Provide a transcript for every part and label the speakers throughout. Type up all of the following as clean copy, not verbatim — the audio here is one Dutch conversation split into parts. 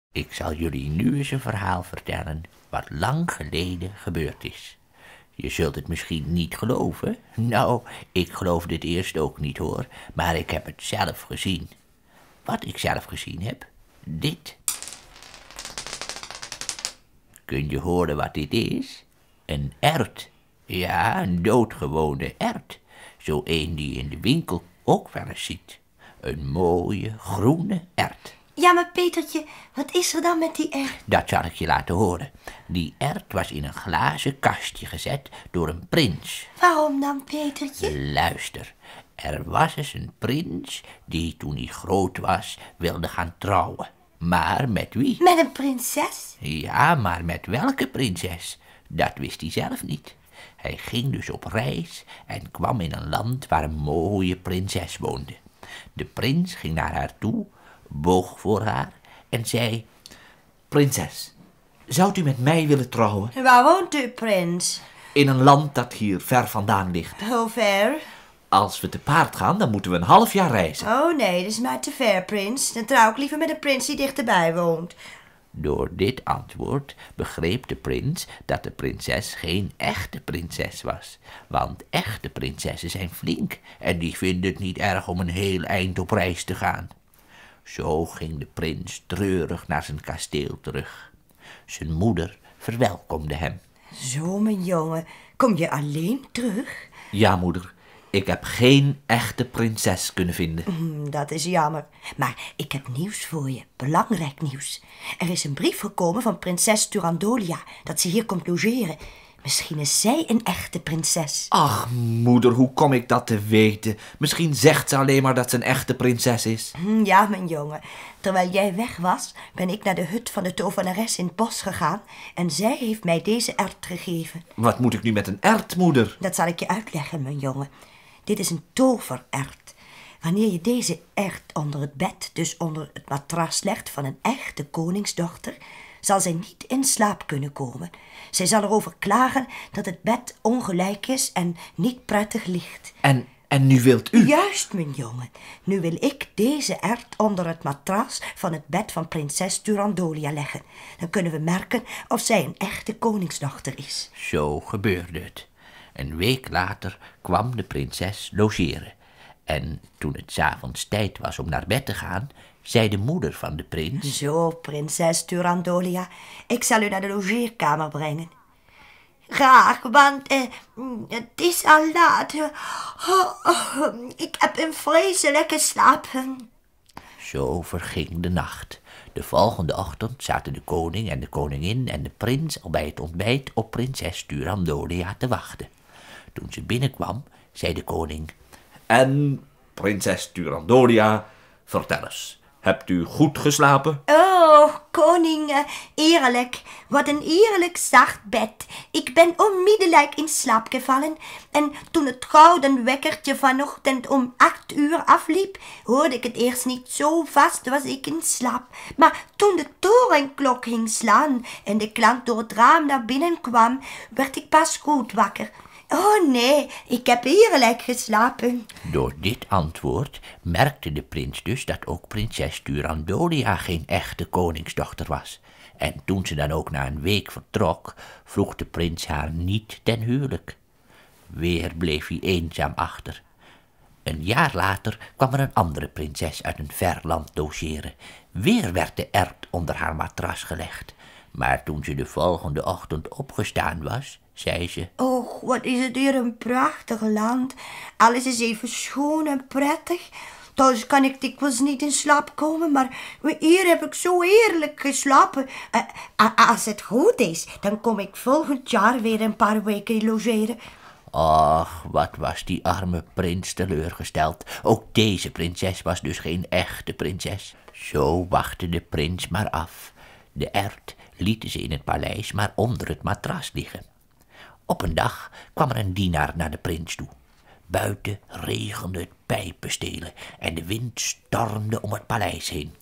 Speaker 1: Ik zal jullie nu eens een verhaal vertellen wat lang geleden gebeurd is. Je zult het misschien niet geloven. Nou, ik geloofde het eerst ook niet hoor, maar ik heb het zelf gezien. Wat ik zelf gezien heb? Dit. Kun je horen wat dit is? Een ert. Ja, een doodgewone ert. Zo een die je in de winkel ook wel eens ziet. Een mooie groene ert.
Speaker 2: Ja, maar Petertje, wat is er dan met die ert?
Speaker 1: Dat zal ik je laten horen. Die ert was in een glazen kastje gezet door een prins.
Speaker 2: Waarom dan, Petertje?
Speaker 1: Luister, er was eens een prins die toen hij groot was wilde gaan trouwen. Maar met wie?
Speaker 2: Met een prinses?
Speaker 1: Ja, maar met welke prinses? Dat wist hij zelf niet. Hij ging dus op reis en kwam in een land waar een mooie prinses woonde. De prins ging naar haar toe, boog voor haar en zei:
Speaker 3: Prinses, zou u met mij willen trouwen?
Speaker 2: Waar woont u, prins?
Speaker 3: In een land dat hier ver vandaan ligt.
Speaker 2: Hoe ver?
Speaker 3: Als we te paard gaan, dan moeten we een half jaar reizen.
Speaker 2: Oh nee, dat is maar te ver, prins. Dan trouw ik liever met een prins die dichterbij woont.
Speaker 1: Door dit antwoord begreep de prins dat de prinses geen echte prinses was. Want echte prinsessen zijn flink en die vinden het niet erg om een heel eind op reis te gaan. Zo ging de prins treurig naar zijn kasteel terug. Zijn moeder verwelkomde hem.
Speaker 2: Zo, mijn jongen, kom je alleen terug?
Speaker 3: Ja, moeder. Ik heb geen echte prinses kunnen vinden.
Speaker 2: Dat is jammer. Maar ik heb nieuws voor je. Belangrijk nieuws. Er is een brief gekomen van prinses Turandolia dat ze hier komt logeren. Misschien is zij een echte prinses.
Speaker 3: Ach, moeder, hoe kom ik dat te weten? Misschien zegt ze alleen maar dat ze een echte prinses is.
Speaker 2: Ja, mijn jongen. Terwijl jij weg was, ben ik naar de hut van de tovenares in het bos gegaan en zij heeft mij deze ert gegeven.
Speaker 3: Wat moet ik nu met een ert, moeder?
Speaker 2: Dat zal ik je uitleggen, mijn jongen. Dit is een toverert. Wanneer je deze ert onder het bed, dus onder het matras legt van een echte koningsdochter, zal zij niet in slaap kunnen komen. Zij zal erover klagen dat het bed ongelijk is en niet prettig ligt.
Speaker 3: En nu wilt u?
Speaker 2: Juist, mijn jongen. Nu wil ik deze ert onder het matras van het bed van prinses Turandolia leggen. Dan kunnen we merken of zij een echte koningsdochter is.
Speaker 1: Zo gebeurde het. Een week later kwam de prinses logeren. En toen het 's avonds tijd was om naar bed te gaan, zei de moeder van de prins:
Speaker 2: Zo, prinses Turandolia, ik zal u naar de logeerkamer brengen. Graag, want het is al laat. Ik heb een vreselijke slaap.
Speaker 1: Zo verging de nacht. De volgende ochtend zaten de koning en de koningin en de prins al bij het ontbijt op prinses Turandolia te wachten. Toen ze binnenkwam, zei de koning:
Speaker 3: En, prinses Turandolia, vertel eens, hebt u goed geslapen?
Speaker 2: Oh, koning, eerlijk. Wat een eerlijk zacht bed. Ik ben onmiddellijk in slaap gevallen. En toen het gouden wekkertje vanochtend om 8 uur afliep, hoorde ik het eerst niet. Zo vast was ik in slaap. Maar toen de torenklok ging slaan en de klank door het raam naar binnen kwam, werd ik pas goed wakker. Oh nee, ik heb heerlijk geslapen.
Speaker 1: Door dit antwoord merkte de prins dus dat ook prinses Turandolia geen echte koningsdochter was. En toen ze dan ook na een week vertrok, vroeg de prins haar niet ten huwelijk. Weer bleef hij eenzaam achter. Een jaar later kwam er een andere prinses uit een ver land logeren. Weer werd de ert onder haar matras gelegd. Maar toen ze de volgende ochtend opgestaan was, zei ze:
Speaker 2: Och, wat is het hier een prachtig land. Alles is even schoon en prettig. Thuis kan ik dikwijls niet in slaap komen, maar hier heb ik zo heerlijk geslapen. Als het goed is, dan kom ik volgend jaar weer een paar weken logeren.
Speaker 1: Ach, wat was die arme prins teleurgesteld. Ook deze prinses was dus geen echte prinses. Zo wachtte de prins maar af. De ert lieten ze in het paleis maar onder het matras liggen. Op een dag kwam er een dienaar naar de prins toe. Buiten regende het pijpenstelen en de wind stormde om het paleis heen.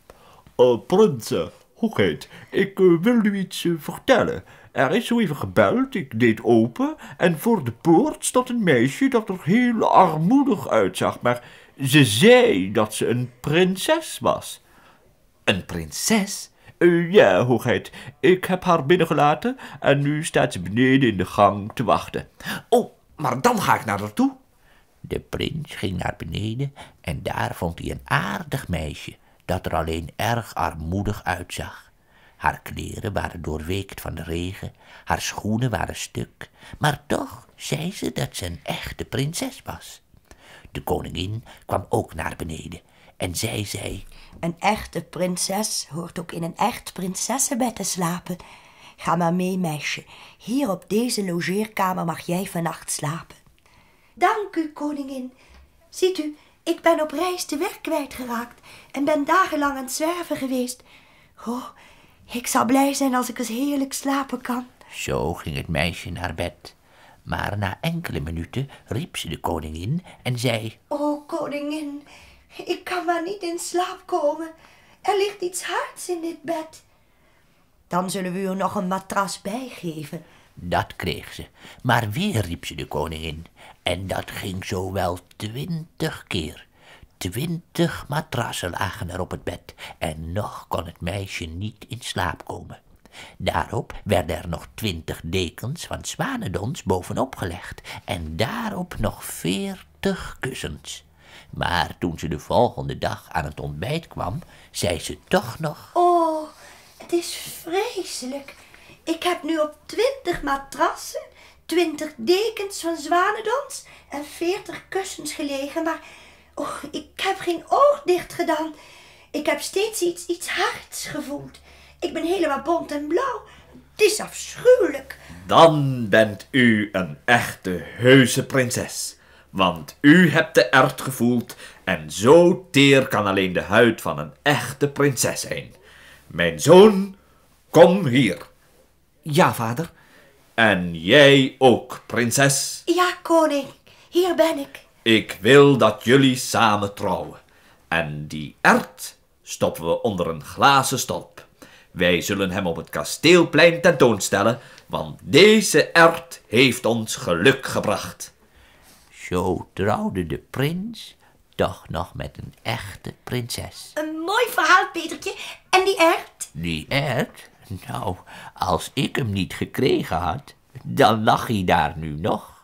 Speaker 4: Prins, hoe heet? Ik wil u iets vertellen. Er is zo even gebeld, ik deed open en voor de poort stond een meisje dat er heel armoedig uitzag, maar ze zei dat ze een prinses was.
Speaker 3: Een prinses?
Speaker 4: Ja, hoogheid. Ik heb haar binnengelaten en nu staat ze beneden in de gang te wachten.
Speaker 3: Oh, maar dan ga ik naar haar toe.
Speaker 1: De prins ging naar beneden en daar vond hij een aardig meisje, dat er alleen erg armoedig uitzag. Haar kleren waren doorweekt van de regen, haar schoenen waren stuk, maar toch zei ze dat ze een echte prinses was. De koningin kwam ook naar beneden en zij zei:
Speaker 2: Een echte prinses hoort ook in een echt prinsessenbed te slapen. Ga maar mee, meisje. Hier op deze logeerkamer mag jij vannacht slapen. Dank u, koningin. Ziet u, ik ben op reis de weg kwijtgeraakt en ben dagenlang aan het zwerven geweest. Oh, ik zal blij zijn als ik eens heerlijk slapen kan.
Speaker 1: Zo ging het meisje naar bed. Maar na enkele minuten riep ze de koningin en zei:
Speaker 2: O, koningin, ik kan maar niet in slaap komen. Er ligt iets hards in dit bed. Dan zullen we u nog een matras bijgeven.
Speaker 1: Dat kreeg ze, maar weer riep ze de koningin. En dat ging zo wel 20 keer. 20 matrassen lagen er op het bed en nog kon het meisje niet in slaap komen. Daarop werden er nog 20 dekens van zwanendons bovenop gelegd en daarop nog 40 kussens. Maar toen ze de volgende dag aan het ontbijt kwam, zei ze toch nog:
Speaker 2: Oh, het is vreselijk. Ik heb nu op 20 matrassen, 20 dekens van zwanendons en 40 kussens gelegen, maar ik heb geen oog dicht gedaan. Ik heb steeds iets hards gevoeld. Ik ben helemaal bont en blauw. Het is afschuwelijk.
Speaker 3: Dan bent u een echte heuse prinses. Want u hebt de ert gevoeld en zo teer kan alleen de huid van een echte prinses zijn. Mijn zoon, kom hier. Ja, vader. En jij ook, prinses.
Speaker 2: Ja, koning, hier ben ik.
Speaker 3: Ik wil dat jullie samen trouwen. En die ert stoppen we onder een glazen stolp. Wij zullen hem op het kasteelplein tentoonstellen, want deze ert heeft ons geluk gebracht.
Speaker 1: Zo trouwde de prins toch nog met een echte prinses.
Speaker 2: Een mooi verhaal, Petertje. En die ert?
Speaker 1: Die ert? Nou, als ik hem niet gekregen had, dan lag hij daar nu nog.